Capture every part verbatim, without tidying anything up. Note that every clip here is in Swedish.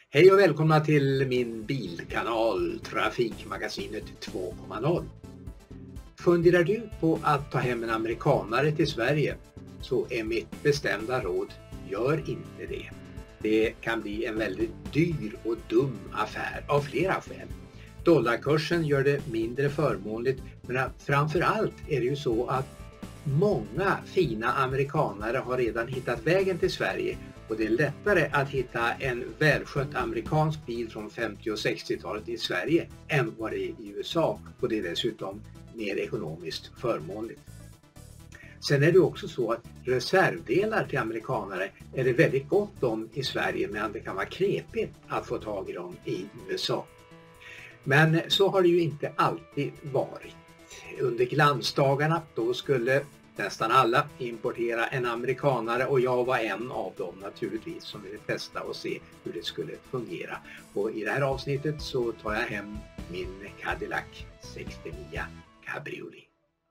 Hej och välkomna till min bilkanal Trafikmagasinet två punkt noll. Funderar du på att ta hem en amerikanare till Sverige så är mitt bestämda råd: gör inte det. Det kan bli en väldigt dyr och dum affär av flera skäl. Dollarkursen gör det mindre förmånligt, men framförallt är det ju så att många fina amerikanare har redan hittat vägen till Sverige. Och det är lättare att hitta en välskött amerikansk bil från femtio- och sextiotalet i Sverige än vad det är i U S A. Och det är dessutom mer ekonomiskt förmånligt. Sen är det också så att reservdelar till amerikanare är det väldigt gott om i Sverige, men det kan vara knepigt att få tag i dem i U S A. Men så har det ju inte alltid varit. Under glansdagarna då skulle nästan alla importera en amerikanare, och jag var en av dem naturligtvis som ville testa och se hur det skulle fungera. Och i det här avsnittet så tar jag hem min Cadillac sextionio Cabriolet.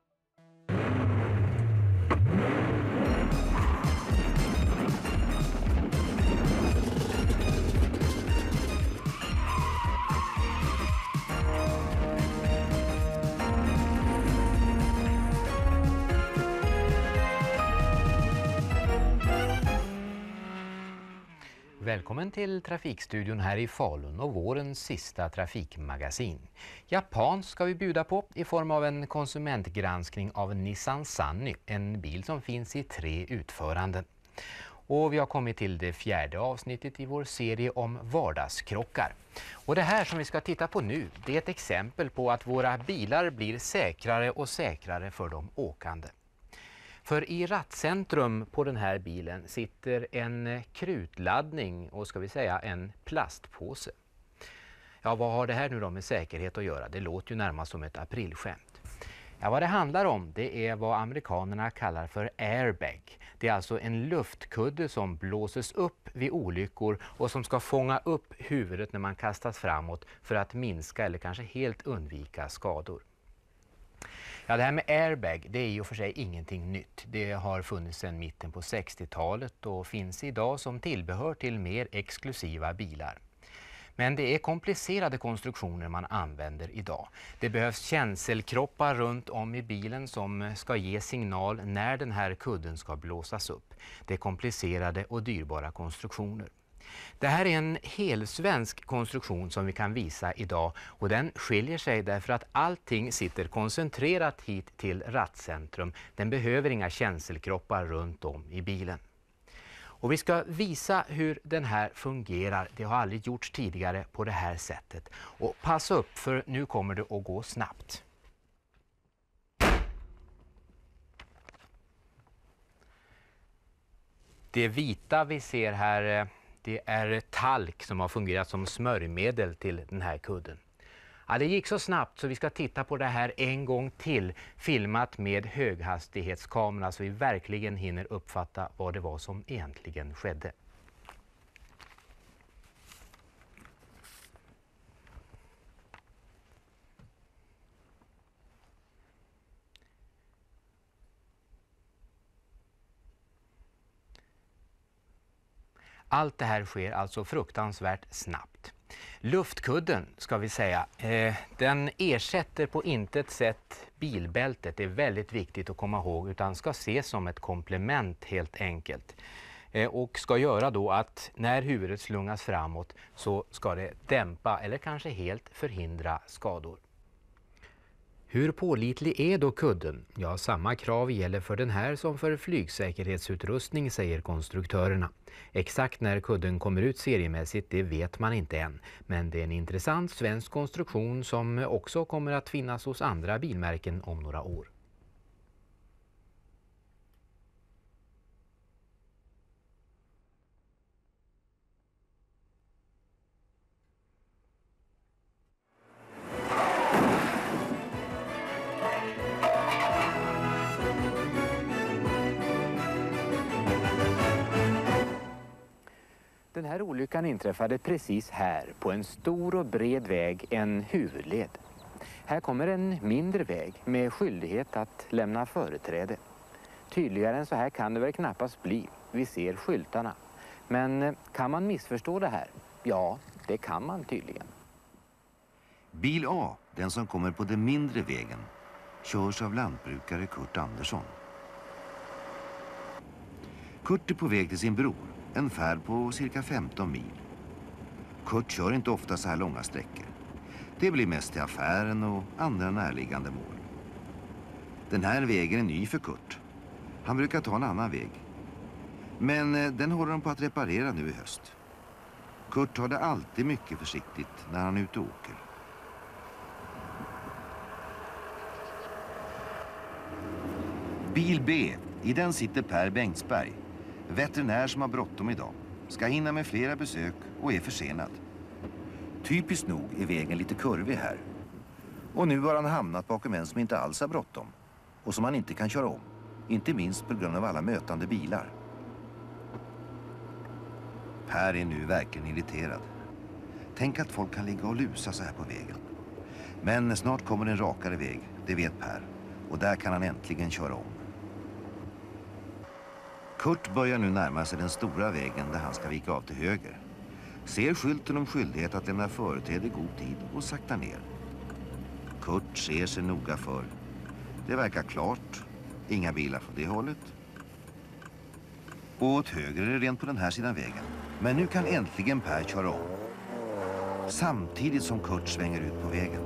Välkommen till Trafikstudion här i Falun och vårens sista trafikmagasin. Japan ska vi bjuda på i form av en konsumentgranskning av Nissan Sunny, en bil som finns i tre utföranden. Och vi har kommit till det fjärde avsnittet i vår serie om vardagskrockar. Och det här som vi ska titta på nu, det är ett exempel på att våra bilar blir säkrare och säkrare för de åkande. För i rattcentrum på den här bilen sitter en krutladdning och ska vi säga en plastpåse. Ja, vad har det här nu då med säkerhet att göra? Det låter ju närmast som ett aprilskämt. Ja, vad det handlar om, det är vad amerikanerna kallar för airbag. Det är alltså en luftkudde som blåses upp vid olyckor och som ska fånga upp huvudet när man kastas framåt för att minska eller kanske helt undvika skador. Ja, det här med airbag, det är ju för sig ingenting nytt. Det har funnits sedan mitten på sextiotalet och finns idag som tillbehör till mer exklusiva bilar. Men det är komplicerade konstruktioner man använder idag. Det behövs känselkroppar runt om i bilen som ska ge signal när den här kudden ska blåsas upp. Det är komplicerade och dyrbara konstruktioner. Det här är en helsvensk konstruktion som vi kan visa idag, och den skiljer sig därför att allting sitter koncentrerat hit till rattcentrum. Den behöver inga känselkroppar runt om i bilen. Och vi ska visa hur den här fungerar. Det har aldrig gjorts tidigare på det här sättet. Och passa upp, för nu kommer det att gå snabbt. Det vita vi ser här, det är talk som har fungerat som smörjmedel till den här kudden. Ja, det gick så snabbt så vi ska titta på det här en gång till, filmat med höghastighetskamera, så vi verkligen hinner uppfatta vad det var som egentligen skedde. Allt det här sker alltså fruktansvärt snabbt. Luftkudden, ska vi säga, eh, den ersätter på intet sätt bilbältet. Det är väldigt viktigt att komma ihåg, utan ska ses som ett komplement helt enkelt. Eh, och ska göra då att när huvudet slungas framåt så ska det dämpa eller kanske helt förhindra skador. Hur pålitlig är då kudden? Ja, samma krav gäller för den här som för flygsäkerhetsutrustning, säger konstruktörerna. Exakt när kudden kommer ut seriemässigt, det vet man inte än. Men det är en intressant svensk konstruktion som också kommer att finnas hos andra bilmärken om några år. Den här olyckan inträffade precis här, på en stor och bred väg, en huvudled. Här kommer en mindre väg med skyldighet att lämna företräde. Tydligare än så här kan det väl knappast bli. Vi ser skyltarna. Men kan man missförstå det här? Ja, det kan man tydligen. Bil A, den som kommer på den mindre vägen, körs av lantbrukare Kurt Andersson. Kurt är på väg till sin bror, en färd på cirka femton mil. Kurt kör inte ofta så här långa sträckor. Det blir mest till affären och andra närliggande mål. Den här vägen är ny för Kurt. Han brukar ta en annan väg. Men eh, den håller de på att reparera nu i höst. Kurt tar det alltid mycket försiktigt när han är ute och åker. Bil B, i den sitter Per Bengtsberg, veterinär som har bråttom idag. Ska hinna med flera besök och är försenad. Typiskt nog är vägen lite kurvig här. Och nu har han hamnat bakom en som inte alls har bråttom och som han inte kan köra om. Inte minst på grund av alla mötande bilar. Per är nu verkligen irriterad. Tänk att folk kan ligga och lusa så här på vägen. Men snart kommer en rakare väg, det vet Per. Och där kan han äntligen köra om. Kurt börjar nu närma sig den stora vägen där han ska vika av till höger. Ser skylten om skyldighet att lämna företräde i god tid och sakta ner. Kurt ser sig noga för. Det verkar klart. Inga bilar från det hållet. Och åt höger är det rent på den här sidan vägen. Men nu kan äntligen Per köra om. Samtidigt som Kurt svänger ut på vägen.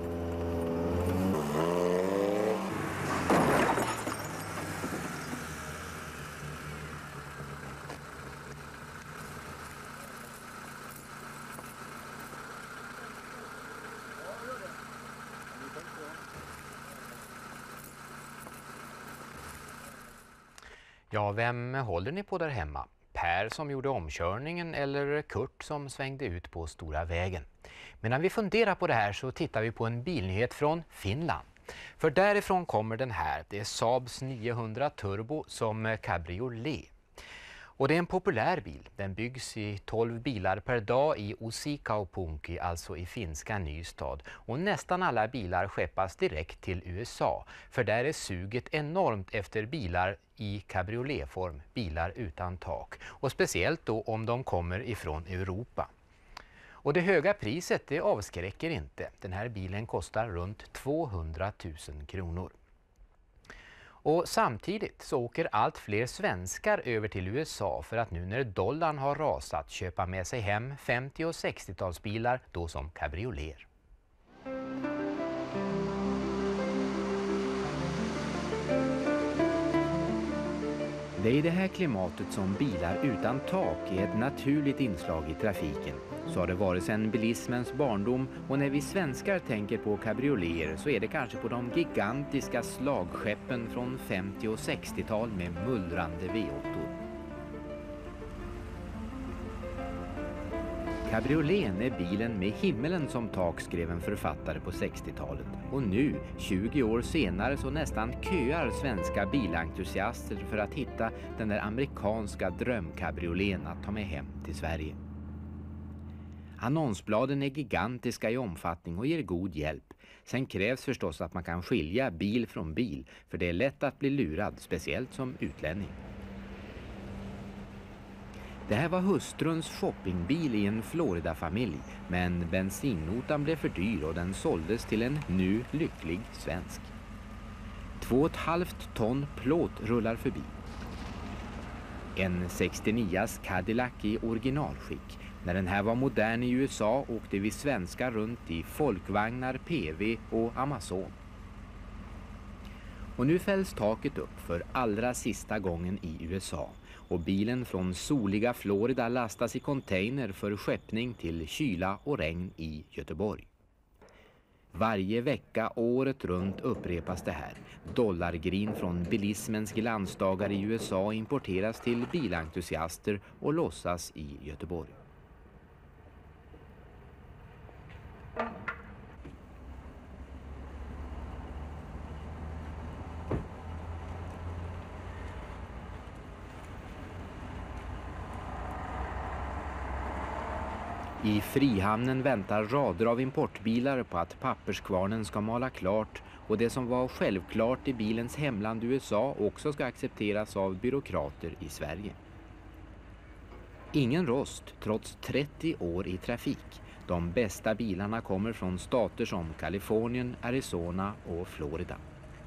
Ja, vem håller ni på där hemma? Per som gjorde omkörningen eller Kurt som svängde ut på stora vägen? Men när vi funderar på det här så tittar vi på en bilnyhet från Finland. För därifrån kommer den här. Det är Saabs niohundra Turbo som cabriolet. Och det är en populär bil. Den byggs i tolv bilar per dag i Uusikaupunki, alltså i finska Nystad. Och nästan alla bilar skeppas direkt till U S A. För där är suget enormt efter bilar i cabrioletform, bilar utan tak. Och speciellt då om de kommer ifrån Europa. Och det höga priset det avskräcker inte. Den här bilen kostar runt tvåhundratusen kronor. Och samtidigt så åker allt fler svenskar över till U S A för att nu när dollarn har rasat köpa med sig hem femtio- och sextiotalsbilar då som cabriolet. Det är i det här klimatet som bilar utan tak är ett naturligt inslag i trafiken. Så har det varit sedan bilismens barndom, och när vi svenskar tänker på cabrioleter så är det kanske på de gigantiska slagskeppen från femtio- och sextiotal med mullrande V åtta. Cabrioleten är bilen med himmelen som tak, skrev en författare på sextiotalet. Och nu, tjugo år senare, så nästan köar svenska bilentusiaster för att hitta den där amerikanska drömcabrioleten att ta med hem till Sverige. Annonsbladen är gigantiska i omfattning och ger god hjälp. Sen krävs förstås att man kan skilja bil från bil, för det är lätt att bli lurad, speciellt som utlänning. Det här var hustruns shoppingbil i en Florida-familj, men bensinnotan blev för dyr och den såldes till en nu lycklig svensk. Två och ett halvt ton plåt rullar förbi. En sextionio Cadillac i originalskick. När den här var modern i U S A åkte vi svenskar runt i folkvagnar, P V och Amazon. Och nu fälls taket upp för allra sista gången i U S A. Och bilen från soliga Florida lastas i container för skeppning till kyla och regn i Göteborg. Varje vecka året runt upprepas det här. Dollargrin från bilismens glansdagar i U S A importeras till bilentusiaster och lossas i Göteborg. I Frihamnen väntar rader av importbilar på att papperskvarnen ska mala klart, och det som var självklart i bilens hemland U S A också ska accepteras av byråkrater i Sverige. Ingen rost trots trettio år i trafik. De bästa bilarna kommer från stater som Kalifornien, Arizona och Florida.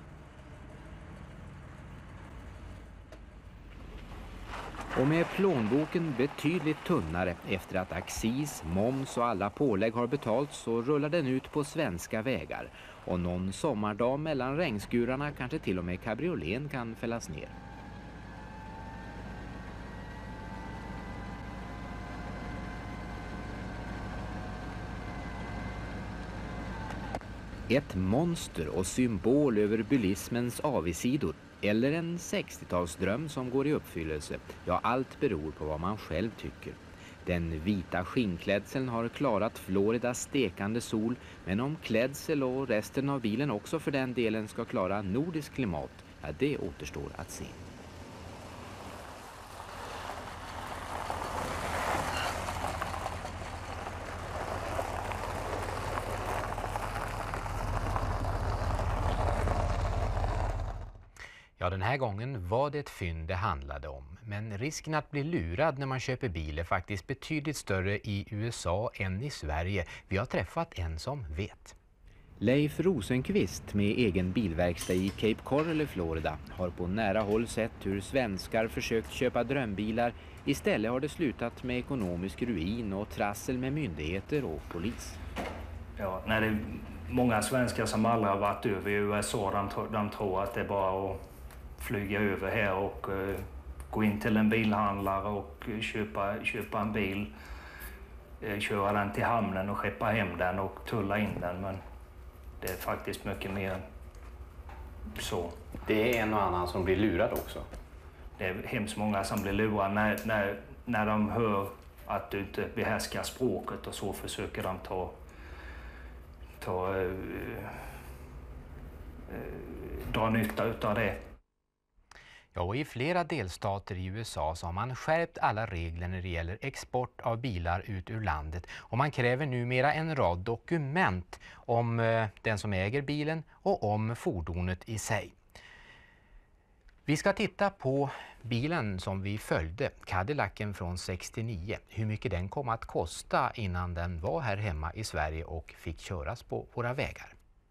Och med plånboken betydligt tunnare efter att accis, moms och alla pålägg har betalts så rullar den ut på svenska vägar. Och någon sommardag mellan regnskurarna kanske till och med cabrioleten kan fällas ner. Ett monster och symbol över bilismens avigsidor. Eller en sextiotalsdröm som går i uppfyllelse. Ja, allt beror på vad man själv tycker. Den vita skinnklädseln har klarat Floridas stekande sol, men om klädsel och resten av bilen också för den delen ska klara nordisk klimat, ja, det återstår att se. Ja, den här gången var det ett fynd det handlade om. Men risken att bli lurad när man köper bil är faktiskt betydligt större i U S A än i Sverige. Vi har träffat en som vet. Leif Rosenqvist med egen bilverkstad i Cape Coral i Florida har på nära håll sett hur svenskar försökt köpa drömbilar. Istället har det slutat med ekonomisk ruin och trassel med myndigheter och polis. Ja, när det är många svenskar som aldrig har varit över i U S A, de, de tror att det är bara att flyga över här och uh, gå in till en bilhandlare och uh, köpa, köpa en bil, uh, köra den till hamnen och skeppa hem den och tulla in den. Men det är faktiskt mycket mer så. Det är en och annan som blir lurad också? Det är hemskt många som blir lurade när, när, när de hör att du inte behärskar språket och så försöker de ta, ta uh, uh, dra nytta utav det. Ja, och i flera delstater i U S A så har man skärpt alla regler när det gäller export av bilar ut ur landet. Och man kräver numera en rad dokument om eh, den som äger bilen och om fordonet i sig. Vi ska titta på bilen som vi följde, Cadillacen från sextionio. Hur mycket den kom att kosta innan den var här hemma i Sverige och fick köras på våra vägar.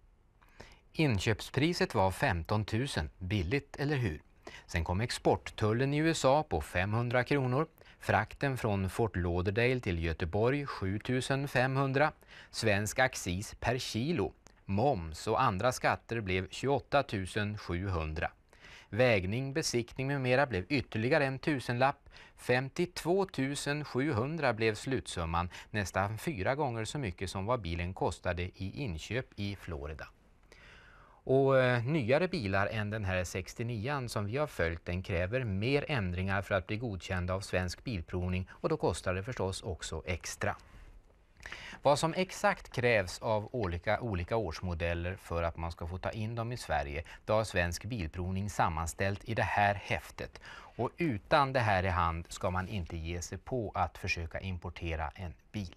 Inköpspriset var femton tusen, billigt eller hur? Sen kom exporttullen i U S A på femhundra kronor, frakten från Fort Lauderdale till Göteborg sju tusen femhundra, svensk accis per kilo, moms och andra skatter blev tjugoåtta tusen sjuhundra. Vägning, besiktning med mera blev ytterligare en tusenlapp, femtiotvå tusen sjuhundra blev slutsumman, nästan fyra gånger så mycket som vad bilen kostade i inköp i Florida. Och eh, nyare bilar än den här sextionio som vi har följt, den kräver mer ändringar för att bli godkänd av Svensk Bilprovning, och då kostar det förstås också extra. Vad som exakt krävs av olika, olika årsmodeller för att man ska få ta in dem i Sverige, då har Svensk Bilprovning sammanställt i det här häftet. Och utan det här i hand ska man inte ge sig på att försöka importera en bil.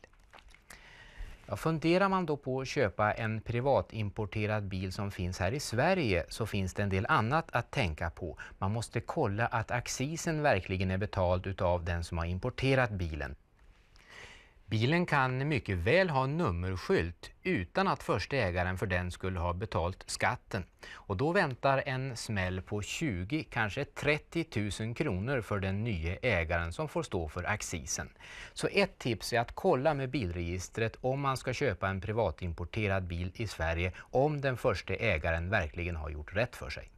Ja, funderar man då på att köpa en privatimporterad bil som finns här i Sverige, så finns det en del annat att tänka på. Man måste kolla att accisen verkligen är betald utav den som har importerat bilen. Bilen kan mycket väl ha nummerskylt utan att första ägaren för den skulle ha betalt skatten. Och då väntar en smäll på tjugo, kanske trettio tusen kronor för den nya ägaren som får stå för accisen. Så ett tips är att kolla med bilregistret om man ska köpa en privatimporterad bil i Sverige, om den första ägaren verkligen har gjort rätt för sig.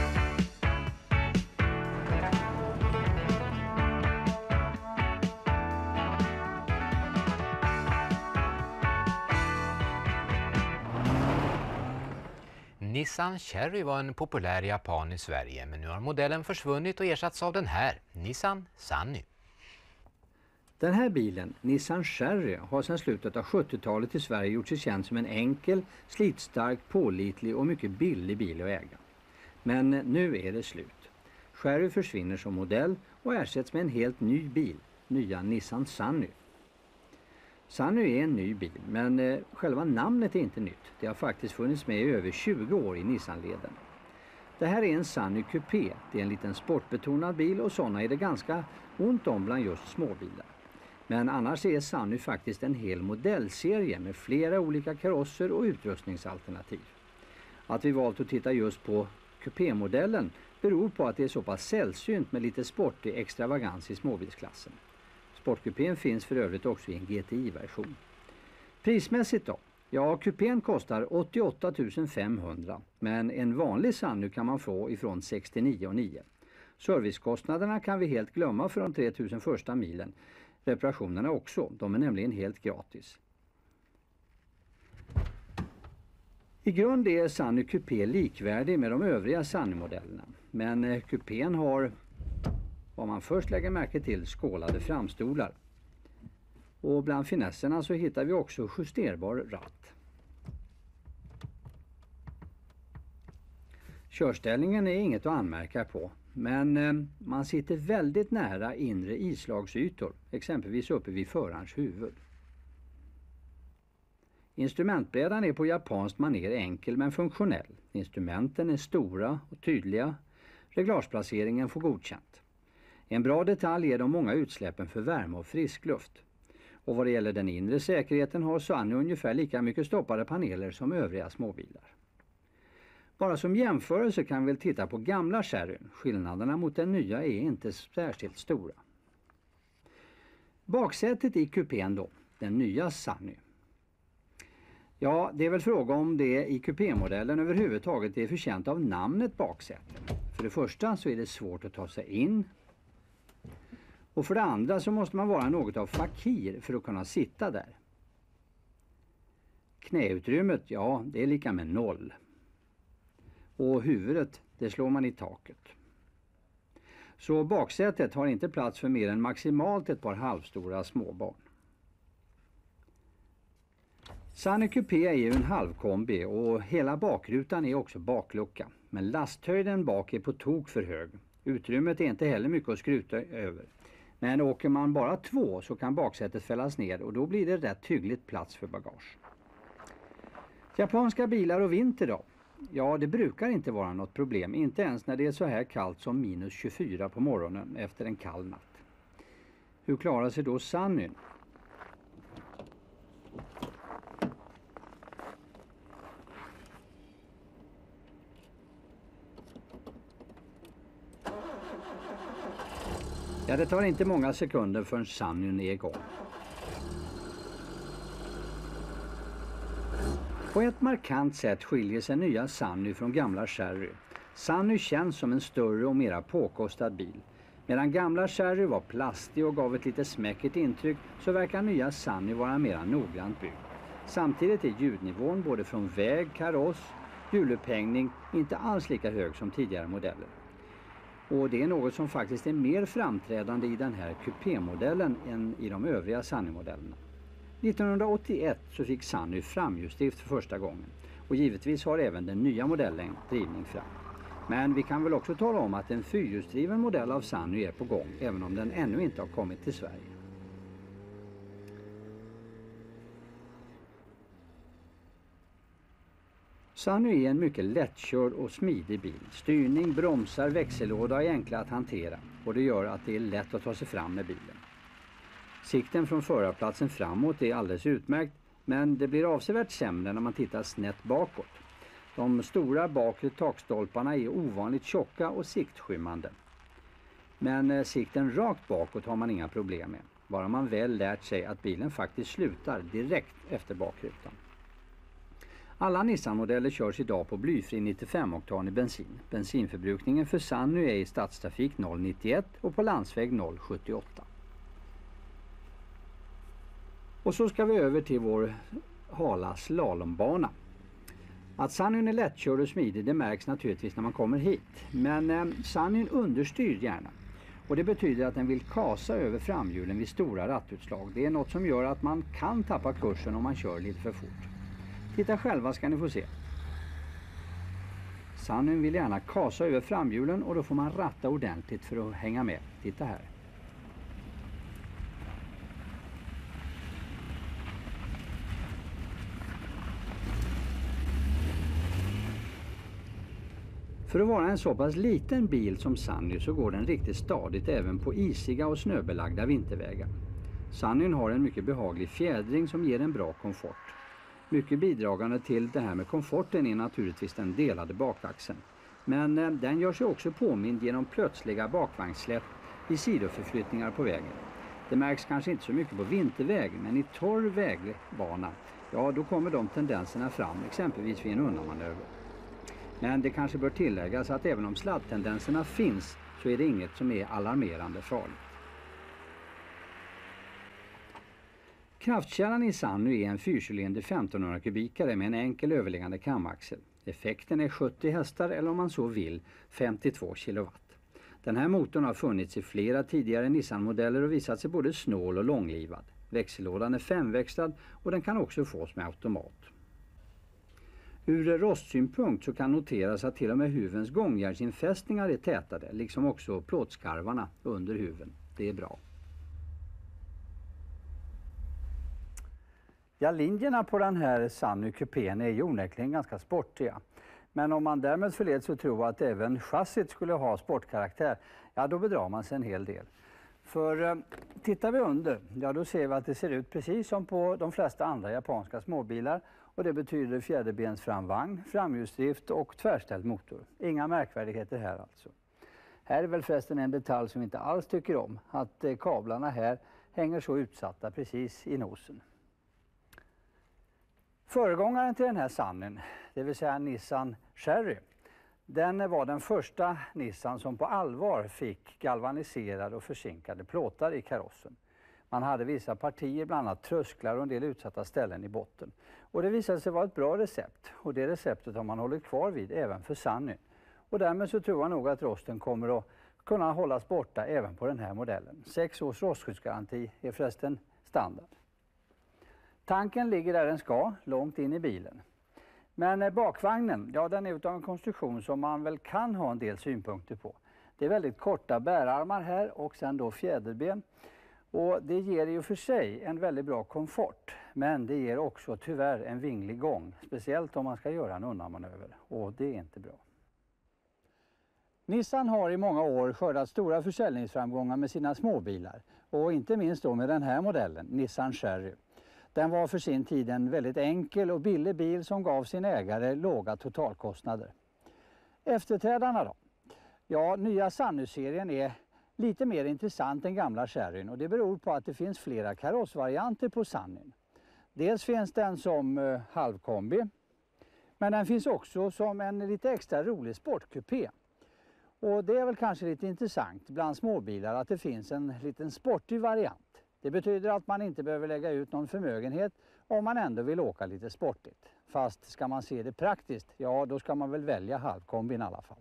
Nissan Cherry var en populär japan i Sverige, men nu har modellen försvunnit och ersatts av den här, Nissan Sunny. Den här bilen, Nissan Cherry, har sedan slutet av sjuttiotalet i Sverige gjort sig känd som en enkel, slitstark, pålitlig och mycket billig bil att äga. Men nu är det slut. Cherry försvinner som modell och ersätts med en helt ny bil, nya Nissan Sunny. Sunny är en ny bil, men eh, själva namnet är inte nytt. Det har faktiskt funnits med i över tjugo år i Nissan-leden. Det här är en Sunny Coupé. Det är en liten sportbetonad bil, och sådana är det ganska ont om bland just småbilar. Men annars är Sunny faktiskt en hel modellserie med flera olika karosser och utrustningsalternativ. Att vi valt att titta just på kupémodellen beror på att det är så pass sällsynt med lite sportig extravagans i småbilsklassen. Sportkupén finns för övrigt också i en G T I-version. Prismässigt då? Ja, kupén kostar åttioåtta tusen femhundra, men en vanlig Sunny kan man få ifrån sextionio niohundra. Servicekostnaderna kan vi helt glömma för de tre tusen första milen. Reparationerna också, de är nämligen helt gratis. I grund är Sunny Coupé likvärdig med de övriga Sunny-modellerna. Men kupén har, vad man först lägger märke till, skålade framstolar. Och bland finesserna så hittar vi också justerbar ratt. Körställningen är inget att anmärka på. Men eh, man sitter väldigt nära inre islagsytor, exempelvis uppe vid förarens huvud. Instrumentbrädan är på japanskt manér enkel men funktionell. Instrumenten är stora och tydliga. Reglageplaceringen får godkänt. En bra detalj är de många utsläppen för värme och friskluft. Och vad det gäller den inre säkerheten har Sunny ungefär lika mycket stoppade paneler som övriga småbilar. Bara som jämförelse kan vi titta på gamla Cherryn. Skillnaderna mot den nya är inte särskilt stora. Baksätet i kupén då, den nya Sunny. Ja, det är väl fråga om det i kupémodellen överhuvudtaget är förtjänt av namnet baksäte. För det första så är det svårt att ta sig in. Och för det andra så måste man vara något av fakir för att kunna sitta där. Knäutrymmet, ja, det är lika med noll. Och huvudet, det slår man i taket. Så baksätet har inte plats för mer än maximalt ett par halvstora småbarn. Sunny Coupé är ju en halvkombi och hela bakrutan är också baklucka. Men lasthöjden bak är på tok för hög. Utrymmet är inte heller mycket att skruta över. Men åker man bara två så kan baksätet fällas ner och då blir det rätt hyggligt plats för bagage. Japanska bilar och vinter då? Ja, det brukar inte vara något problem, inte ens när det är så här kallt som minus tjugofyra på morgonen efter en kall natt. Hur klarar sig då Sunny? Ja, det tar inte många sekunder förrän Sunnyn är igång. På ett markant sätt skiljer sig nya Sunny från gamla Cherry. Sunny känns som en större och mera påkostad bil. Medan gamla Cherry var plastig och gav ett lite smäckigt intryck så verkar nya Sunny vara mera noggrant byggd. Samtidigt är ljudnivån både från väg, kaross, hjulupphängning inte alls lika hög som tidigare modeller. Och det är något som faktiskt är mer framträdande i den här kupémodellen än i de övriga Sunny-modellerna. nittonhundraåttioett så fick Sunny framhjulsdrift för första gången och givetvis har även den nya modellen drivning fram. Men vi kan väl också tala om att en fyrhjulsdriven modell av Sunny är på gång även om den ännu inte har kommit till Sverige. Sunny är en mycket lättkörd och smidig bil. Styrning, bromsar, växellåda är enkla att hantera och det gör att det är lätt att ta sig fram med bilen. Sikten från förarplatsen framåt är alldeles utmärkt, men det blir avsevärt sämre när man tittar snett bakåt. De stora bakre takstolparna är ovanligt tjocka och siktskymmande. Men sikten rakt bakåt har man inga problem med, bara man väl lärt sig att bilen faktiskt slutar direkt efter bakrutan. Alla Nissan-modeller körs idag på blyfri nittiofem oktan i bensin. Bensinförbrukningen för Sunny är i stadstrafik noll komma nittioett och på landsväg noll komma sjuttioåtta. Och så ska vi över till vår hala slalombana. Att Sunnyn är lättkörd och smidig det märks naturligtvis när man kommer hit. Men eh, Sunnyn understyr gärna. Och det betyder att den vill kasa över framhjulen vid stora rattutslag. Det är något som gör att man kan tappa kursen om man kör lite för fort. Titta själva ska ni få se. Sunnyn vill gärna kasa över framhjulen och då får man ratta ordentligt för att hänga med. Titta här. För att vara en så pass liten bil som Sunny så går den riktigt stadigt även på isiga och snöbelagda vintervägar. Sannyn har en mycket behaglig fjädring som ger en bra komfort. Mycket bidragande till det här med komforten är naturligtvis den delade bakaxeln. Men eh, den gör sig också påmind genom plötsliga bakvagnssläpp i sidoförflyttningar på vägen. Det märks kanske inte så mycket på vinterväg, men i torr vägbana, ja då kommer de tendenserna fram, exempelvis vid en undanmanöver. Men det kanske bör tilläggas att även om sladdtendenserna finns så är det inget som är alarmerande farligt. Kraftkällan i Sanny är en fyrcylinder femtonhundra kubikare med en enkel överliggande kamaxel. Effekten är sjuttio hästar eller om man så vill femtiotvå kilowatt. Den här motorn har funnits i flera tidigare Nissan-modeller och visat sig både snål och långlivad. Växellådan är femväxlad och den kan också fås med automat. Ur rostsynpunkt så kan noteras att till och med huvens gångjärnsinfästningar är tätade, liksom också plåtskarvarna under huven. Det är bra. Ja, linjerna på den här Sanny kupén är ju onekligen ganska sportiga. Men om man därmed förleds att tro att även chassit skulle ha sportkaraktär, ja då bedrar man sig en hel del. För eh, tittar vi under, ja då ser vi att det ser ut precis som på de flesta andra japanska småbilar. Och det betyder fjäderbens framvagn, framhjulsdrift och tvärställd motor. Inga märkvärdigheter här alltså. Här är väl förresten en detalj som vi inte alls tycker om. Att eh, kablarna här hänger så utsatta precis i nosen. Föregångaren till den här Sannyn, det vill säga Nissan Cherry, den var den första Nissan som på allvar fick galvaniserade och försinkade plåtar i karossen. Man hade vissa partier, bland annat trösklar och en del utsatta ställen i botten. Och det visade sig vara ett bra recept och det receptet har man hållit kvar vid även för Sannyn. Och därmed så tror jag nog att rosten kommer att kunna hållas borta även på den här modellen. Sex års rostskyddsgaranti är förresten standard. Tanken ligger där den ska, långt in i bilen. Men bakvagnen, ja den är utav en konstruktion som man väl kan ha en del synpunkter på. Det är väldigt korta bärarmar här och sen då fjäderben. Och det ger ju för sig en väldigt bra komfort. Men det ger också tyvärr en vinglig gång. Speciellt om man ska göra en undanmanöver. Och det är inte bra. Nissan har i många år skördat stora försäljningsframgångar med sina småbilar. Och inte minst då med den här modellen, Nissan Cherry. Den var för sin tid en väldigt enkel och billig bil som gav sin ägare låga totalkostnader. Efterträdarna då? Ja, nya Sanny-serien är lite mer intressant än gamla Cherryn och det beror på att det finns flera karossvarianter på Sannyn. Dels finns den som eh, halvkombi, men den finns också som en lite extra rolig sportkupé. Och det är väl kanske lite intressant bland småbilar att det finns en liten sportig variant. Det betyder att man inte behöver lägga ut någon förmögenhet om man ändå vill åka lite sportigt. Fast ska man se det praktiskt, ja då ska man väl välja halvkombin i alla fall.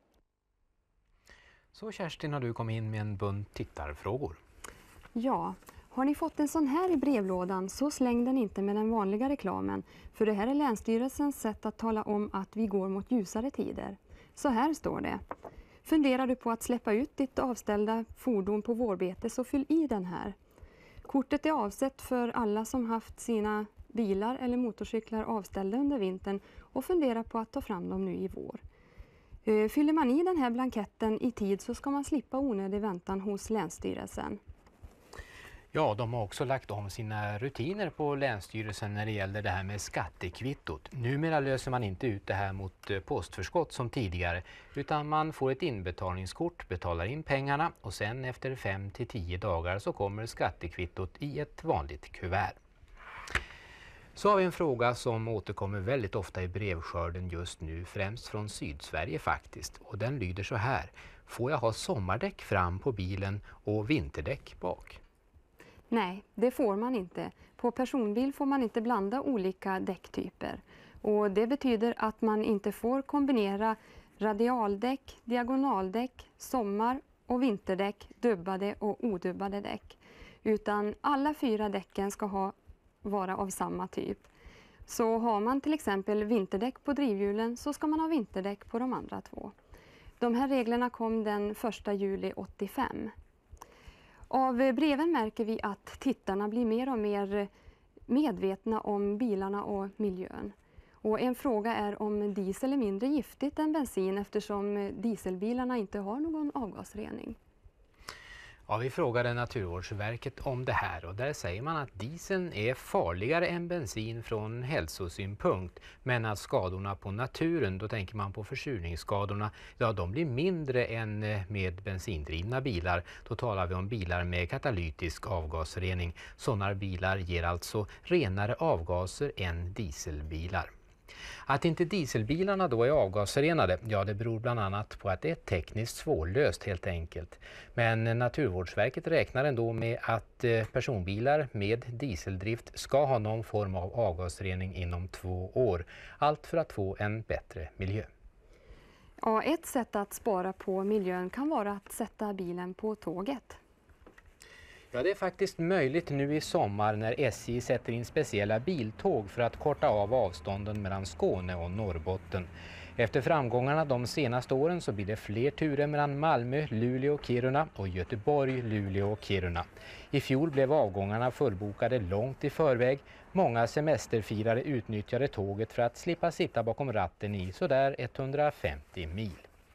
Så Kerstin, har du kommit in med en bunt tittarfrågor. Ja, har ni fått en sån här i brevlådan så släng den inte med den vanliga reklamen. För det här är Länsstyrelsens sätt att tala om att vi går mot ljusare tider. Så här står det. Funderar du på att släppa ut ditt avställda fordon på vårbete så fyll i den här. Kortet är avsett för alla som haft sina bilar eller motorcyklar avställda under vintern och funderar på att ta fram dem nu i vår. Fyller man i den här blanketten i tid så ska man slippa onödig väntan hos Länsstyrelsen. Ja, de har också lagt om sina rutiner på Länsstyrelsen när det gäller det här med skattekvittot. Numera löser man inte ut det här mot postförskott som tidigare, utan man får ett inbetalningskort, betalar in pengarna och sen efter fem till tio dagar så kommer skattekvittot i ett vanligt kuvert. Så har vi en fråga som återkommer väldigt ofta i brevskörden just nu, främst från Sydsverige faktiskt. Och den lyder så här: får jag ha sommardäck fram på bilen och vinterdäck bak? Nej, det får man inte. På personbil får man inte blanda olika däcktyper. Och det betyder att man inte får kombinera radialdäck, diagonaldäck, sommar- och vinterdäck, dubbade och odubbade däck. Utan alla fyra däcken ska ha, vara av samma typ. Så har man till exempel vinterdäck på drivhjulen så ska man ha vinterdäck på de andra två. De här reglerna kom den första juli åttiofem. Av breven märker vi att tittarna blir mer och mer medvetna om bilarna och miljön. Och en fråga är om diesel är mindre giftigt än bensin eftersom dieselbilarna inte har någon avgasrening. Ja, vi frågade Naturvårdsverket om det här och där säger man att dieseln är farligare än bensin från hälsosynpunkt, men att skadorna på naturen, då tänker man på försurningsskadorna, ja de blir mindre än med bensindrivna bilar. Då talar vi om bilar med katalytisk avgasrening. Sådana bilar ger alltså renare avgaser än dieselbilar. Att inte dieselbilarna då är avgasrenade, ja det beror bland annat på att det är tekniskt svårlöst helt enkelt. Men Naturvårdsverket räknar ändå med att personbilar med dieseldrift ska ha någon form av avgasrening inom två år. Allt för att få en bättre miljö. Ja, ett sätt att spara på miljön kan vara att sätta bilen på tåget. Ja, det är faktiskt möjligt nu i sommar när S J sätter in speciella biltåg för att korta av avstånden mellan Skåne och Norrbotten. Efter framgångarna de senaste åren så blir det fler turer mellan Malmö, Luleå och Kiruna och Göteborg, Luleå och Kiruna. I fjol blev avgångarna fullbokade långt i förväg. Många semesterfirare utnyttjade tåget för att slippa sitta bakom ratten i sådär etthundrafemtio mil.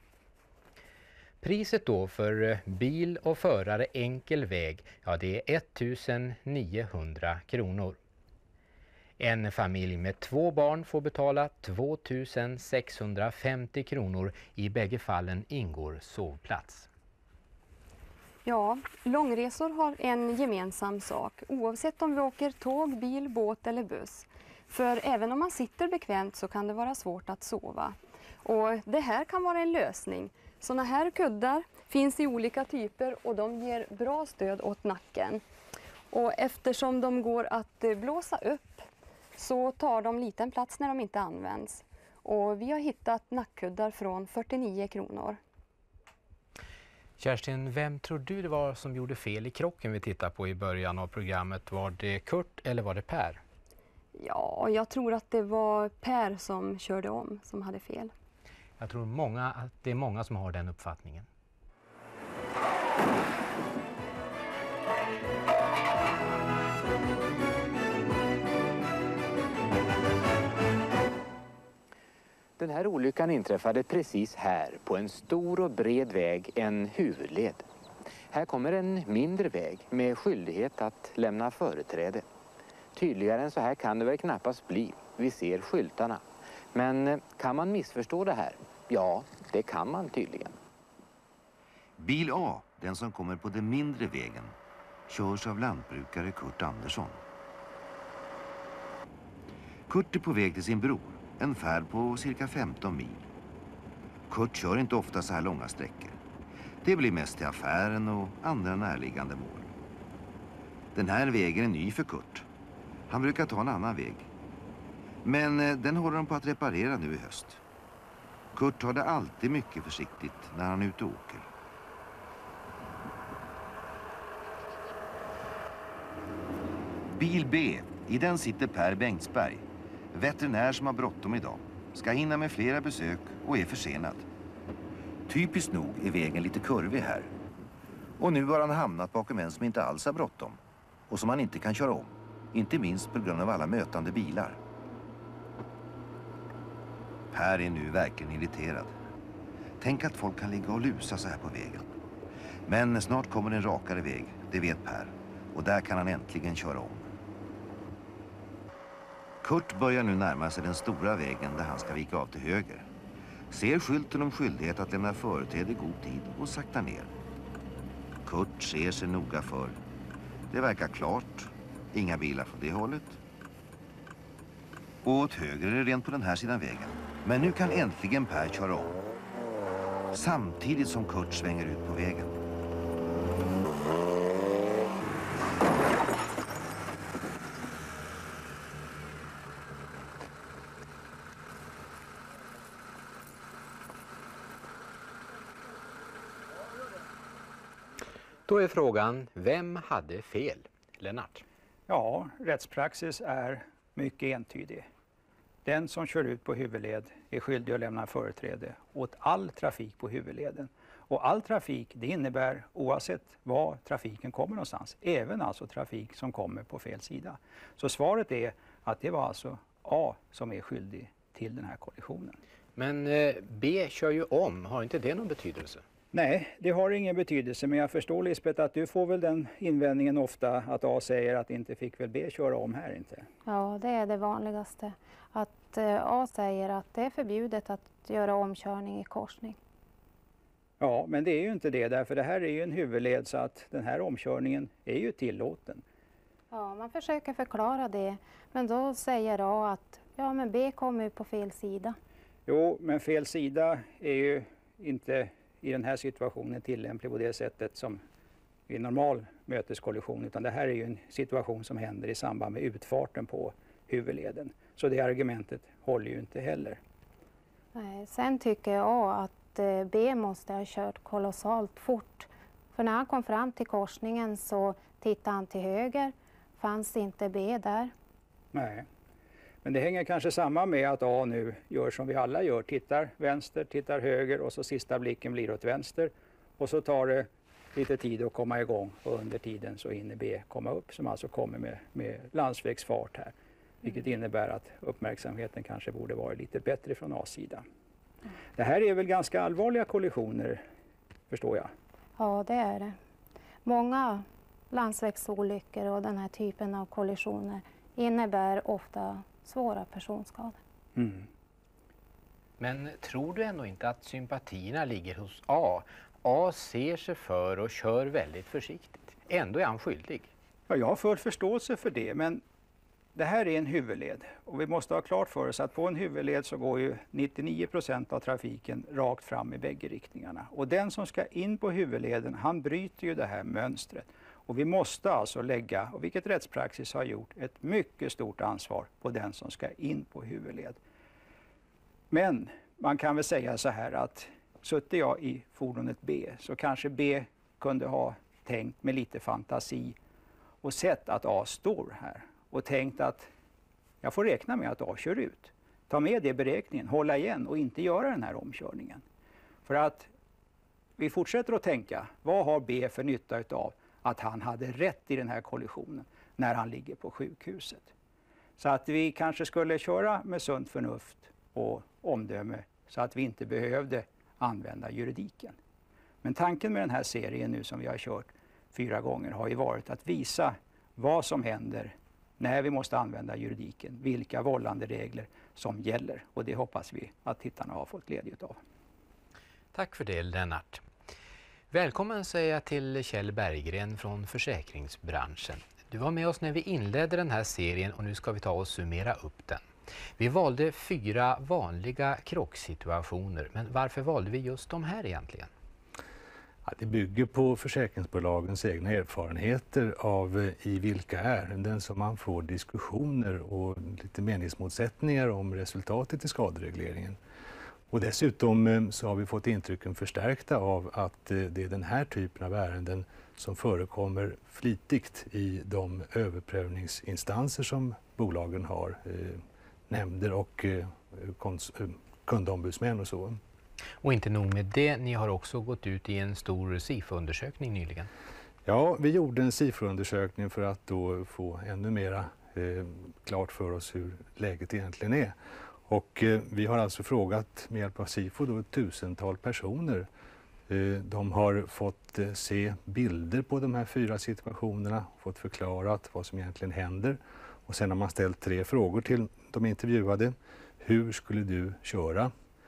Priset då för bil och förare enkel väg, ja det är ettusenniohundra kronor. En familj med två barn får betala tvåtusensexhundrafemtio kronor. I bägge fallen ingår sovplats. Ja, långresor har en gemensam sak, oavsett om vi åker tåg, bil, båt eller buss. För även om man sitter bekvämt så kan det vara svårt att sova. Och det här kan vara en lösning. Såna här kuddar finns i olika typer och de ger bra stöd åt nacken. Och eftersom de går att blåsa upp så tar de liten plats när de inte används. Och vi har hittat nackkuddar från fyrtionio kronor. Kerstin, vem tror du det var som gjorde fel i krocken vi tittar på i början av programmet? Var det Kurt eller var det Per? Ja, jag tror att det var Per som körde om, som hade fel. Jag tror många, att det är många som har den uppfattningen. Den här olyckan inträffade precis här på en stor och bred väg, en huvudled. Här kommer en mindre väg med skyldighet att lämna företräde. Tydligare än så här kan det väl knappast bli. Vi ser skyltarna. Men kan man missförstå det här? Ja, det kan man tydligen. Bil A, den som kommer på den mindre vägen, körs av lantbrukare Kurt Andersson. Kurt är på väg till sin bror, en färd på cirka femton mil. Kurt kör inte ofta så här långa sträckor. Det blir mest till affären och andra närliggande mål. Den här vägen är ny för Kurt. Han brukar ta en annan väg. Men den håller de på att reparera nu i höst. Kurt tar det alltid mycket försiktigt när han är ute och åker. Bil B, i den sitter Per Bengtsberg. Veterinär som har bråttom idag. Ska hinna med flera besök och är försenad. Typiskt nog är vägen lite kurvig här. Och nu har han hamnat bakom en som inte alls har bråttom. Och som han inte kan köra om. Inte minst på grund av alla mötande bilar. Per är nu verkligen irriterad. Tänk att folk kan ligga och lusa så här på vägen. Men snart kommer en rakare väg, det vet Per. Och där kan han äntligen köra om. Kurt börjar nu närma sig den stora vägen där han ska vika av till höger. Ser skylten om skyldighet att lämna företräde i god tid och sakta ner. Kurt ser sig noga för. Det verkar klart. Inga bilar från det hållet. Och åt höger är det rent på den här sidan vägen. Men nu kan äntligen Per köra om. Samtidigt som Kurt svänger ut på vägen. Då är frågan, vem hade fel? Lennart? Ja, rättspraxis är mycket entydig. Den som kör ut på huvudled är skyldig att lämna företräde åt all trafik på huvudleden. Och all trafik, det innebär oavsett var trafiken kommer någonstans. Även alltså trafik som kommer på fel sida. Så svaret är att det var alltså A som är skyldig till den här kollisionen. Men eh, B kör ju om, har inte det någon betydelse? Nej, det har ingen betydelse, men jag förstår Lisbeth att du får väl den invändningen ofta att A säger att inte fick väl B köra om här inte? Ja, det är det vanligaste. Att eh, A säger att det är förbjudet att göra omkörning i korsning. Ja, men det är ju inte det, därför det här är ju en huvudled så att den här omkörningen är ju tillåten. Ja, man försöker förklara det, men då säger A att ja, men B kommer ju på fel sida. Jo, men fel sida är ju inte i den här situationen tillämplig på det sättet som i normal möteskollision, utan det här är ju en situation som händer i samband med utfarten på huvudleden. Så det argumentet håller ju inte heller. Nej, sen tycker jag att eh, B måste ha kört kolossalt fort. För när han kom fram till korsningen så tittade han till höger, fanns inte B där. Nej, men det hänger kanske samman med att A nu gör som vi alla gör, tittar vänster, tittar höger och så sista blicken blir åt vänster. Och så tar det lite tid att komma igång och under tiden så hinner B komma upp som alltså kommer med, med landsvägsfart här. Vilket innebär att uppmärksamheten kanske borde vara lite bättre från A-sidan. Det här är väl ganska allvarliga kollisioner, förstår jag. Ja, det är det. Många landsvägsolyckor och den här typen av kollisioner innebär ofta svåra personskador. Mm. Men tror du ändå inte att sympatierna ligger hos A? A ser sig för och kör väldigt försiktigt. Ändå är han skyldig. Ja, jag har full förståelse för det, men det här är en huvudled och vi måste ha klart för oss att på en huvudled så går ju nittionio procent av trafiken rakt fram i bägge riktningarna. Och den som ska in på huvudleden, han bryter ju det här mönstret. Och vi måste alltså lägga, och vilket rättspraxis har gjort, ett mycket stort ansvar på den som ska in på huvudled. Men man kan väl säga så här att sutte jag i fordonet B så kanske B kunde ha tänkt med lite fantasi och sett att A står här. Och tänkt att jag får räkna med att A kör ut. Ta med det i beräkningen, hålla igen och inte göra den här omkörningen. För att vi fortsätter att tänka, vad har B för nytta utav att han hade rätt i den här kollisionen när han ligger på sjukhuset? Så att vi kanske skulle köra med sunt förnuft och omdöme så att vi inte behövde använda juridiken. Men tanken med den här serien nu som vi har kört fyra gånger har ju varit att visa vad som händer när vi måste använda juridiken, vilka vållande regler som gäller. Och det hoppas vi att tittarna har fått glädje av. Tack för det, Lennart. Välkommen säger jag till Kjell Berggren från försäkringsbranschen. Du var med oss när vi inledde den här serien och nu ska vi ta och summera upp den. Vi valde fyra vanliga krocksituationer, men varför valde vi just de här egentligen? Ja, det bygger på försäkringsbolagens egna erfarenheter av i vilka ärenden som man får diskussioner och lite meningsmotsättningar om resultatet i skaderegleringen. Och dessutom så har vi fått intrycken förstärkta av att det är den här typen av ärenden som förekommer flitigt i de överprövningsinstanser som bolagen har, nämnder och kundombudsmän och så. Och inte nog med det, ni har också gått ut i en stor SIFO-undersökning nyligen. Ja, vi gjorde en SIFO-undersökning för att då få ännu mera eh, klart för oss hur läget egentligen är. Och eh, vi har alltså frågat med hjälp av SIFO då ett tusental personer. Eh, de har fått eh, se bilder på de här fyra situationerna, fått förklarat vad som egentligen händer. Och sen har man ställt tre frågor till de intervjuade. Hur skulle du köra?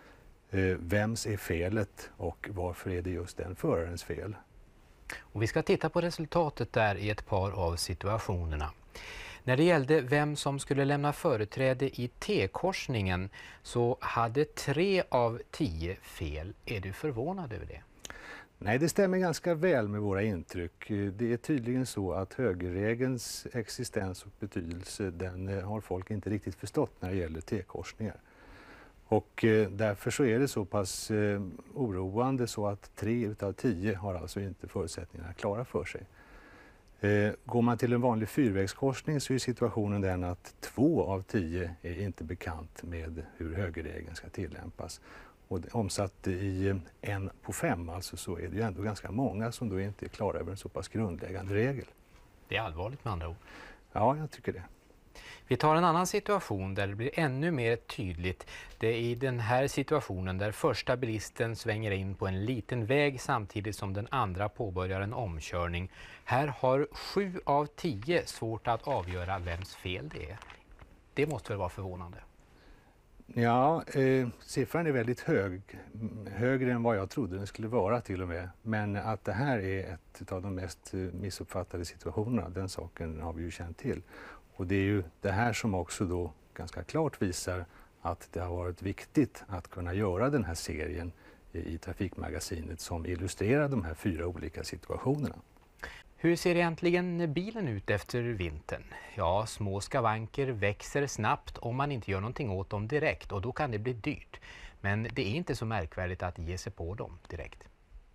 Vems är felet och varför är det just den förarens fel? Och vi ska titta på resultatet där i ett par av situationerna. När det gällde vem som skulle lämna företräde i T-korsningen så hade tre av tio fel. Är du förvånad över det? Nej, det stämmer ganska väl med våra intryck. Det är tydligen så att högerregelns existens och betydelse den har folk inte riktigt förstått när det gäller T-korsningar. Och eh, därför så är det så pass eh, oroande så att tre utav tio har alltså inte förutsättningarna klara för sig. Eh, går man till en vanlig fyrvägskorsning så är situationen den att två av tio är inte bekant med hur högerregeln ska tillämpas. Och det, omsatt i en på fem alltså så är det ju ändå ganska många som då inte är klara över en så pass grundläggande regel. Det är allvarligt med andra ord. Ja, jag tycker det. Vi tar en annan situation där det blir ännu mer tydligt. Det är i den här situationen där första bilisten svänger in på en liten väg samtidigt som den andra påbörjar en omkörning. Här har sju av tio svårt att avgöra vems fel det är. Det måste väl vara förvånande? Ja, eh, siffran är väldigt hög. Högre än vad jag trodde den skulle vara till och med. Men att det här är ett av de mest missuppfattade situationerna, den saken har vi ju känt till. Och det är ju det här som också då ganska klart visar att det har varit viktigt att kunna göra den här serien i Trafikmagasinet som illustrerar de här fyra olika situationerna. Hur ser egentligen bilen ut efter vintern? Ja, små skavanker växer snabbt om man inte gör någonting åt dem direkt och då kan det bli dyrt. Men det är inte så märkvärdigt att ge sig på dem direkt.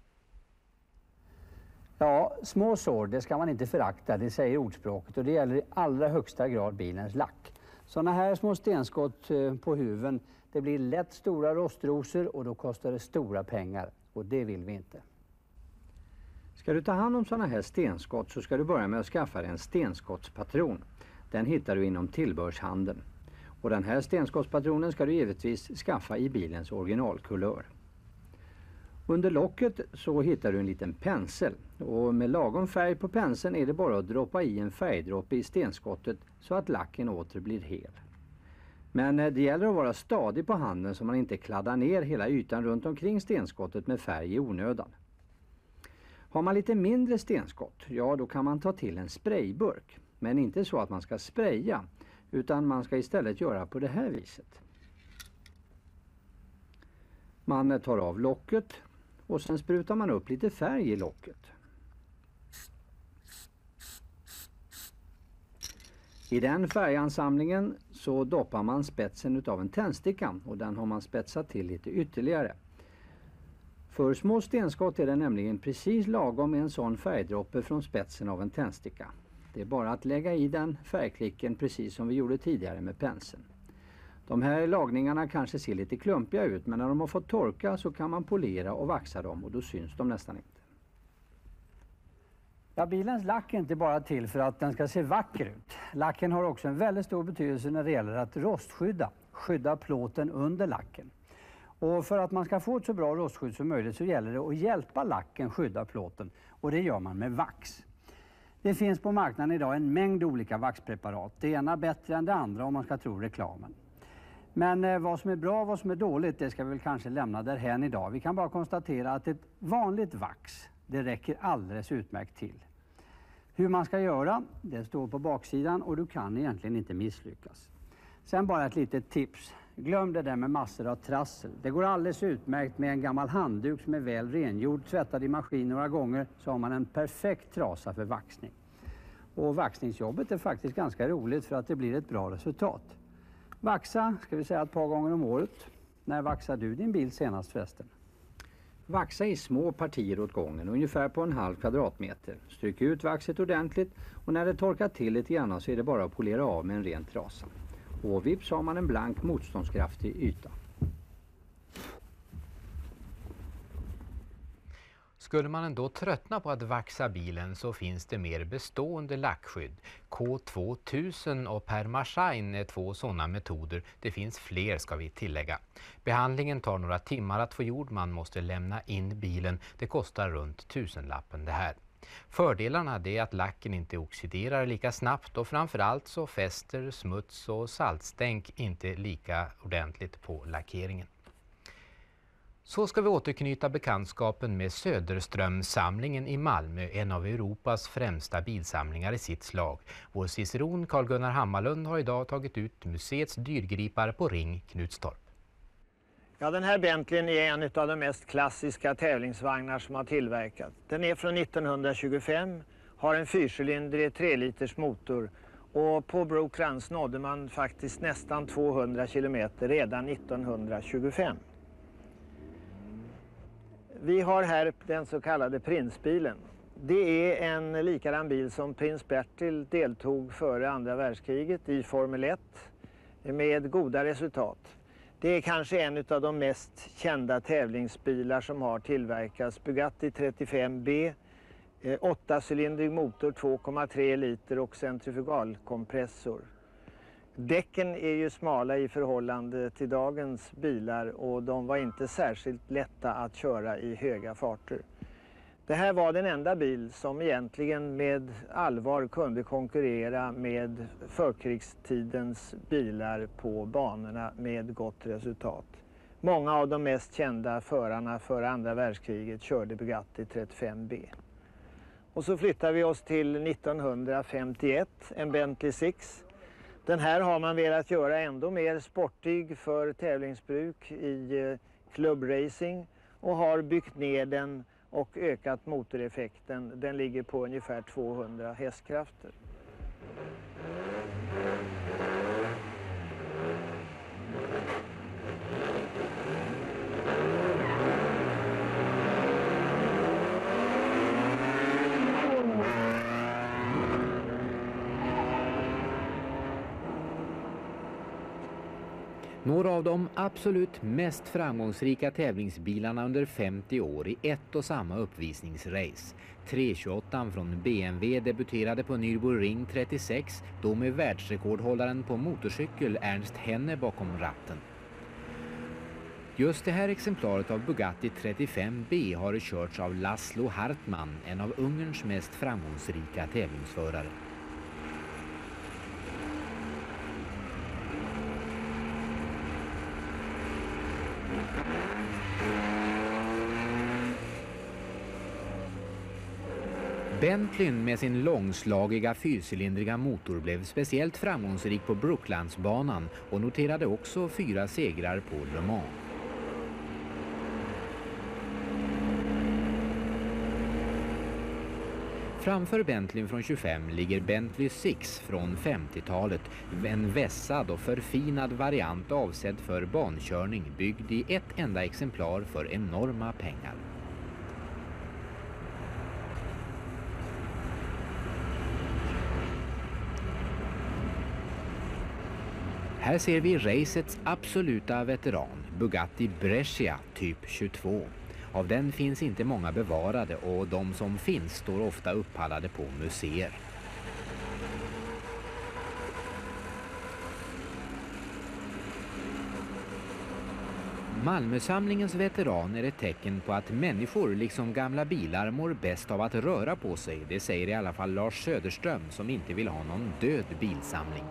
Ja, små sår, det ska man inte förakta, det säger ordspråket, och det gäller i allra högsta grad bilens lack. Sådana här små stenskott på huven, det blir lätt stora rostrosor och då kostar det stora pengar, och det vill vi inte. Ska du ta hand om sådana här stenskott så ska du börja med att skaffa dig en stenskottspatron. Den hittar du inom tillbehörshandeln. Och den här stenskottspatronen ska du givetvis skaffa i bilens originalkulör. Under locket så hittar du en liten pensel, och med lagom färg på penseln är det bara att droppa i en färgdroppe i stenskottet så att lacken åter blir hel. Men det gäller att vara stadig på handen så man inte kladdar ner hela ytan runt omkring stenskottet med färg i onödan. Har man lite mindre stenskott, ja då kan man ta till en sprayburk, men inte så att man ska spraya, utan man ska istället göra på det här viset. Man tar av locket och sen sprutar man upp lite färg i locket. I den färgansamlingen så doppar man spetsen utav en tändsticka och den har man spetsat till lite ytterligare. För små stenskott är det nämligen precis lagom med en sån färgdroppe från spetsen av en tändsticka. Det är bara att lägga i den färgklicken precis som vi gjorde tidigare med penseln. De här lagningarna kanske ser lite klumpiga ut, men när de har fått torka så kan man polera och vaxa dem och då syns de nästan inte. Ja, bilens lack är inte bara till för att den ska se vacker ut. Lacken har också en väldigt stor betydelse när det gäller att rostskydda, skydda plåten under lacken. Och för att man ska få ett så bra rostskydd som möjligt så gäller det att hjälpa lacken skydda plåten, och det gör man med vax. Det finns på marknaden idag en mängd olika vaxpreparat, det ena bättre än det andra om man ska tro reklamen. Men eh, vad som är bra och vad som är dåligt, det ska vi väl kanske lämna därhän idag. Vi kan bara konstatera att ett vanligt vax, det räcker alldeles utmärkt till. Hur man ska göra, det står på baksidan och du kan egentligen inte misslyckas. Sen bara ett litet tips. Glöm det där med massor av trassel. Det går alldeles utmärkt med en gammal handduk som är väl rengjord, tvättad i maskin några gånger, så har man en perfekt trasa för vaxning. Och vaxningsjobbet är faktiskt ganska roligt för att det blir ett bra resultat. Vaxa, ska vi säga ett par gånger om året. När vaxar du din bil senast förresten? Vaxa i små partier åt gången, ungefär på en halv kvadratmeter. Stryk ut vaxet ordentligt och när det torkar till lite grann så är det bara att polera av med en ren trasa. Och vips har man en blank motståndskraftig yta. Skulle man ändå tröttna på att vaxa bilen så finns det mer bestående lackskydd. K tvåtusen och Permashine är två sådana metoder. Det finns fler ska vi tillägga. Behandlingen tar några timmar att få gjord. Man måste lämna in bilen. Det kostar runt tusenlappen det här. Fördelarna är att lacken inte oxiderar lika snabbt och framförallt så fäster smuts och saltstänk inte lika ordentligt på lackeringen. Så ska vi återknyta bekantskapen med Söderströmsamlingen i Malmö, en av Europas främsta bilsamlingar i sitt slag. Vår ciceron Carl-Gunnar Hammarlund har idag tagit ut museets dyrgripare på Ring Knutstorp. Ja, den här Bentleyn är en av de mest klassiska tävlingsvagnar som har tillverkats. Den är från nittonhundratjugofem, har en fyrcylindrig tre liters motor och på Brook Run nådde man faktiskt nästan tvåhundra kilometer redan nittonhundratjugofem. Vi har här den så kallade prinsbilen. Det är en likadan bil som prins Bertil deltog före andra världskriget i Formel ett med goda resultat. Det är kanske en av de mest kända tävlingsbilar som har tillverkats. Bugatti trettiofem B, åttacylindrig motor, två komma tre liter och centrifugalkompressor. Däcken är ju smala i förhållande till dagens bilar och de var inte särskilt lätta att köra i höga farter. Det här var den enda bil som egentligen med allvar kunde konkurrera med förkrigstidens bilar på banorna med gott resultat. Många av de mest kända förarna för andra världskriget körde Bugatti trettiofem B. Och så flyttar vi oss till nittonhundrafemtioett, en Bentley Six. Den här har man velat göra ändå mer sportig för tävlingsbruk i klubbracing och har byggt ner den och ökat motoreffekten. Den ligger på ungefär tvåhundra hästkrafter. Några av de absolut mest framgångsrika tävlingsbilarna under femtio år i ett och samma uppvisningsrace. tre tjugoåtta från B M W debuterade på Nürburgring trettiosex, då med världsrekordhållaren på motorcykel Ernst Henne bakom ratten. Just det här exemplaret av Bugatti trettiofem B har körts av Laszlo Hartmann, en av Ungerns mest framgångsrika tävlingsförare. Bentleyn med sin långslagiga fyrcylindriga motor blev speciellt framgångsrik på Brooklandsbanan och noterade också fyra segrar på Le Mans. Framför Bentleyn från tjugofem ligger Bentley Six från femtiotalet, en vässad och förfinad variant avsedd för bankörning, byggd i ett enda exemplar för enorma pengar. Här ser vi racets absoluta veteran, Bugatti Brescia typ tjugotvå. Av den finns inte många bevarade och de som finns står ofta uppallade på museer. Malmösamlingens veteran är ett tecken på att människor liksom gamla bilar mår bäst av att röra på sig. Det säger i alla fall Lars Söderström som inte vill ha någon död bilsamling.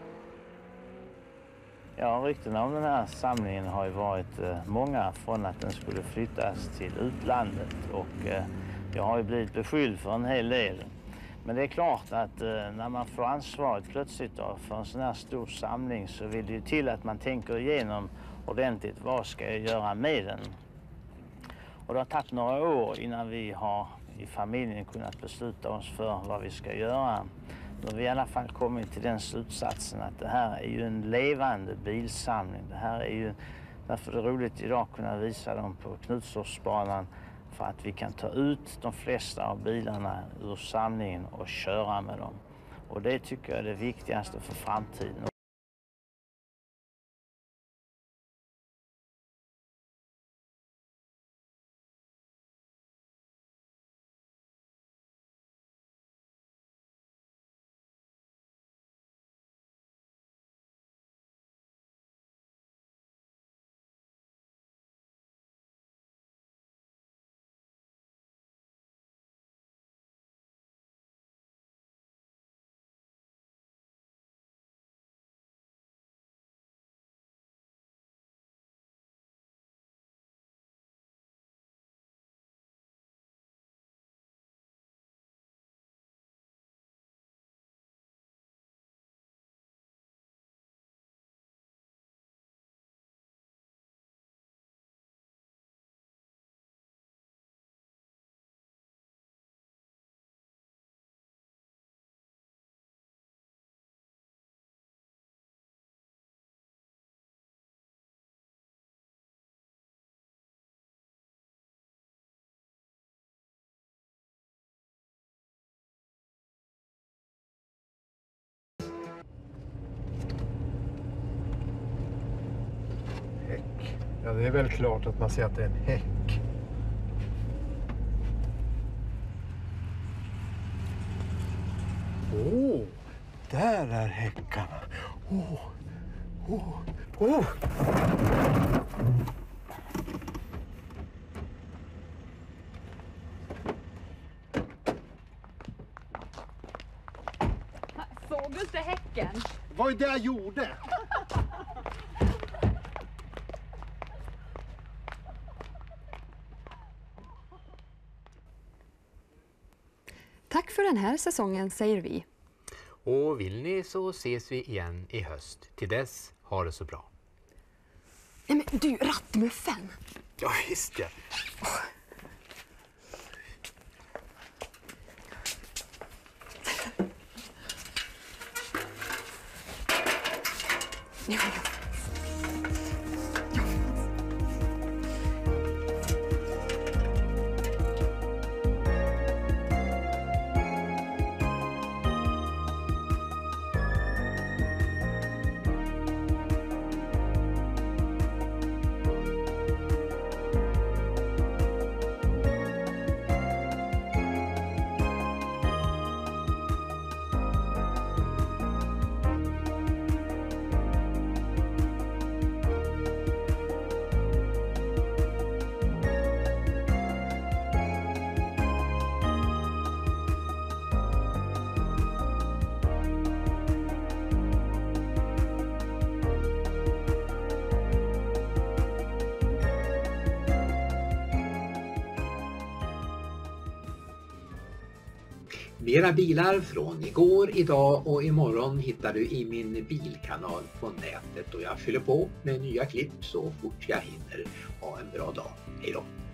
Ja, ryktena om den här samlingen har ju varit eh, många från att den skulle flyttas till utlandet och eh, jag har ju blivit beskylld för en hel del. Men det är klart att eh, när man får ansvaret plötsligt då, för en sån här stor samling så vill det ju till att man tänker igenom ordentligt vad ska jag göra med den. Och det har tagit några år innan vi har i familjen kunnat besluta oss för vad vi ska göra. Då har vi i alla fall kommit till den slutsatsen att det här är ju en levande bilsamling. Det här är ju, därför är det roligt idag att kunna visa dem på Knutstorpsbanan för att vi kan ta ut de flesta av bilarna ur samlingen och köra med dem. Och det tycker jag är det viktigaste för framtiden. Ja, det är väl klart att man ser att det är en häck. Åh, oh, där är häckarna. Oh. Oh. Oh. Såg du inte häcken? Vad är det jag gjorde? Tack för den här säsongen, säger vi. Och vill ni så ses vi igen i höst. Till dess, ha det så bra. Nej men du, rattmuffen! Ja, just det. Ja, ja. Mera bilar från igår, idag och imorgon hittar du i min bilkanal på nätet och jag fyller på med nya klipp så fort jag hinner. Ha en bra dag. Hej då!